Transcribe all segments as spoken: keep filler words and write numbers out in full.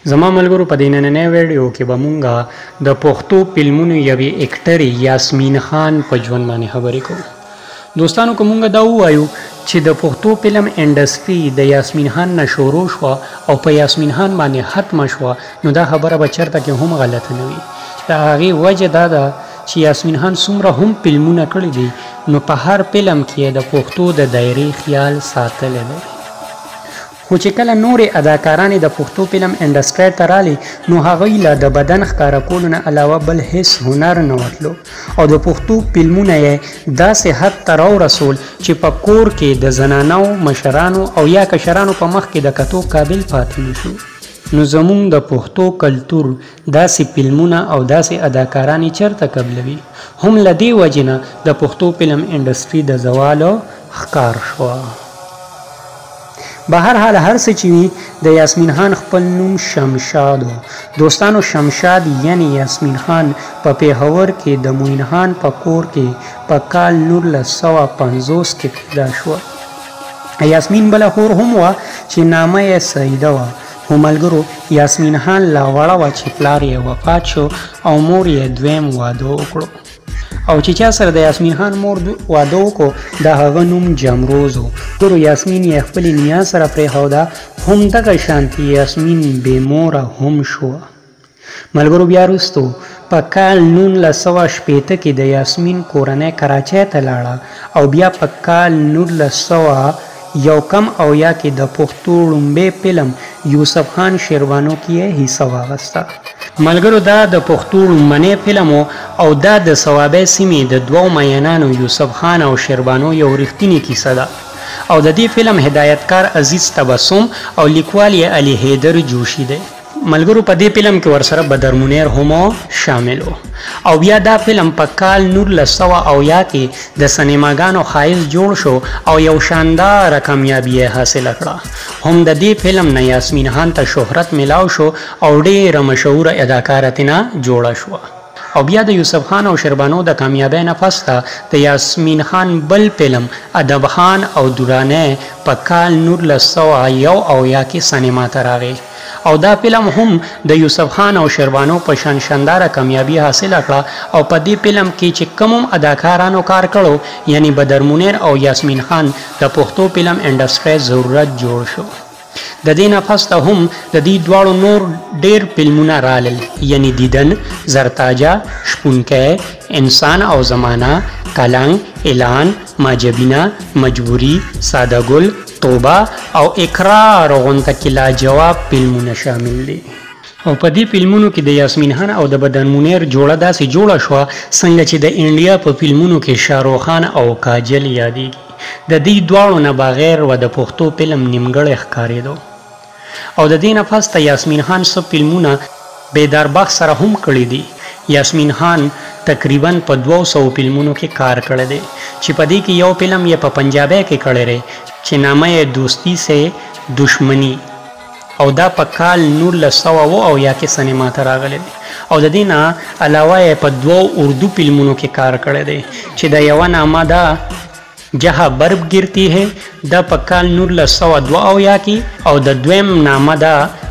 زما ملګرو په دې نننۍ ویډیو کې به مونږ د پښتو فلمونو یوې اکټرې یاسمین خان په ژوند باندې خبرې کوو. دوستانو که مونږ دا ووایو چې د پښتو فلم انډسټري د یاسمین خان نه شروع شوه او په یاسمین خان باندې ختمه شوه، نو دا خبره به چېرته کې هم غلطه نه وي. د هغې وجه دا ده چې یاسمین خان څومره هم فلمونه کړي دي، نو په هر فلم کې د پښتو د دایرې خیال ساتلی دی. خو چې کله نورې اداکارانې د پښتو فلم انډسټرۍ ته رالې، نو هغوی له د بدن ښکاره کولو نه علاوه بل هیڅ هنر نه ورتلو او د پښتو فلمونه یې داسې حد ته راورسول چې په کور کې د زنانو مشرانو او یا کشرانو په مخ کې د کتو قابل پاتې نه شو. نو زمونږ د پښتو کلتور داسې فلمونه او داسې اداکارانې چېرته قبلوي؟ هم له دې وجې نه د پښتو فلم انډسټري د زوالو ښکار شوه. به هر حال هر څه چې وي، د یاسمین خان خپل نوم شمشاد و. دوستانو، شمشاد یعنی یاسمین خان په پېښور کې د موین خان په کور کې په کال نولس سوه پنځوس کې پیدا شوه. یاسمین بله خور هم وه چې نامه یې سعیده وه. خو ملګرو، یاسمین خان لا وړه وه چې پلار یې وفات شو او مور یې دویم واده وکړو. او چې چا سره د یاسمین خان مور واده وکړو، د هغه نوم جمروز و. ګورو، یاسمین یې خپلې نیا سره پرېښوده، همدغه شانتې یاسمین بې موره هم شوه. ملګرو، بیا وروستو په کال نولس سوه شپېته کې د یاسمین کورنۍ کراچۍ ته لاړه او بیا په کال نولس سوه یو کم اویا کې د پښتو لومړی فلم یوسف خان شیروانو کې یې حصه واخیسته. ملګرو، دا د پښتو لومړنی فلم و او دا د صوابۍ سیمې د دوو مینانو یوسف خان او شیروانو یو رښتینې کیسه ده. او د دې فلم هدایتکار عزیز تبسم او لیکوال یې علي حیدر جوشي دی. ملګرو، په دې فلم کې ورسره بدر منیر هم شامل و. او بیا دا فلم په کال نولس سوه اویا کې د سینماګانو ښایست جوړ شو او یو شانداره کامیابي یې حاصله کړه. هم د دې فلم نه یاسمین خان ته شهرت میلاو شو او ډېره مشهوره اداکاره ترېنه جوړه شوه. او بیا د یوسف خان او شیربانو د کامیابۍ نه پسته د یاسمین خان بل فلم ادب خان او درانه په کال نولس سوه یو اویا کې سینما ته راغی. او دا فلم هم د یوسف خان او شیربانو په شان شانداره کامیابي حاصله کړه. او په دې فلم کې چې کوم اداکارانو کار کړو، یعنی بدر منیر او یاسمین خان، د پښتو فلم انډسټرۍ ضرورت جوړ شو. د دې نه پسته هم د دې دواړو نور ډېر فلمونه رالل، یعنی دیدن، زرتاجه، شپونکی، انسان او زمانه، کلنګ، اعلان، ماجبینه، مجبوري، ساده ګل، توبه او اقرار غونته کې لاجواب فلمونه شامل دي. او په دې فلمونو کې د یاسمین خان او د بدر منیر جوړه داسې جوړه شوه څنګه چې د انډیا په فلمونو کې شاهرخ خان او کاجل یادېږي. د دې دواړو نه بغیر و د پښتو فلم نیمګړی ښکارېدو. او د دې نه پسته یاسمین خان څه فلمونه بیداربخت سره هم کړي دي. یاسمین خان تقریبا په دوه سوه فلمونو کې کار کړی دی، چې په دې کې یو فلم یې په پنجابۍ کې کړی دی چې نامه یې دوستی سے دشمنی، او دا په کال نولس سوه اوه اویا کې سینما ته راغلی دی. او د دې نه علاوه یې په دوو اردو فلمونو کې کار کړی دی چې د یوه نامه ده جهاں برف गिरती है، دا په کال نولس سوه دوه اویا کې، او د دویم نامه ده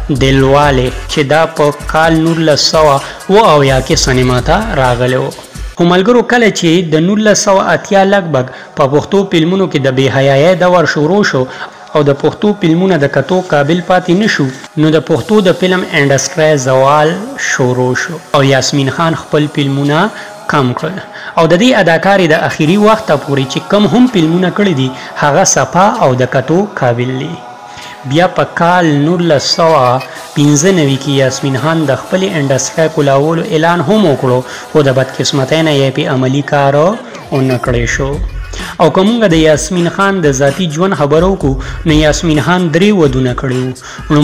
دلواله چې دا په کال نولس سوه اوه اویا کې سینما ته راغلی و. خو ملګرو، کله چې د نولس سوه اتیا لږ په پښتو فلمونو کې د بې حیایۍ دور شروع شو او د پښتو فلمونه د کتو قابل پاتې نه شو، نو د پښتو د فلم انډسټرۍ زوال شروع شو او یاسمین خان خپل فلمونه کم کړل. او د دې اداکارې د اخري وخته پورې چې کم هم فلمونه کړي دي، هغه صفا او د کتو قابل دي. بیا په کال نولس سوه پنځه نوي کې یاسمین خان د خپلې انډسټرۍ کلاولو اعلان هم وکړو، خو د بدقسمتۍ نه یې پې عملي کار ونه کړی شو. او که موږ د یاسمین خان د ذاتي ژوند خبرو وکړو، نو یاسمین خان درې ودونه کړي وو.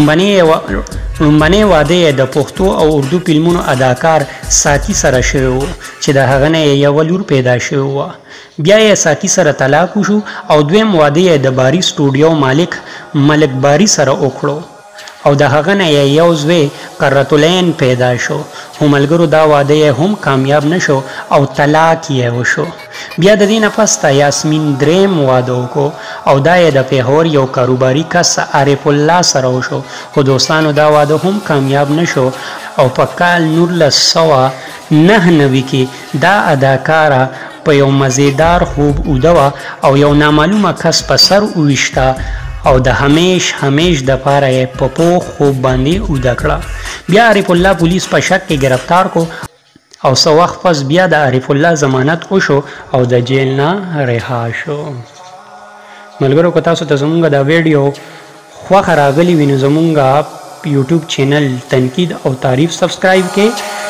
لومړنی واده یې د پښتو او اردو فلمونو اداکار ساقي سره شوی و چې د هغه نه یې یوه لور پیدا شوې وه. بیا یې ساقي سره طلاق وشو او دویم واده یې د باري سټوډیو مالک ملک باري سره وکړو. او د هغه نه یو زوی قرة العین پیدا شو خو ملګرو دا واده هم کامیاب نشو او طلاق یې وشو. بیا د دې نه پس ته یاسمین دریم واده وکړو او دا یې د پېښور یو کاروباري کس عارف الله سره وشو خو دوستانو دا واده هم کامیاب نشو او په کال نولس سوه نهه نوي کې دا اداکاره په یو مزیدار خوب اوده وه او یو نامعلومه کس په سر وویشته او د همیش همیش د پاره یې په پوخ خوب باندې اوده کړه. بیا عارف الله پولیس په شک کې گرفتار کو او څه وخت پس بیا د عارف الله ضمانت وشو او د جیل نه رها شو. ملګرو که تاسو ته زمونږ دا ویډیو خوښه راغلی وي نو زمونږ یوټیوب چینل تنقید او تعریف سبسکرایب کړئ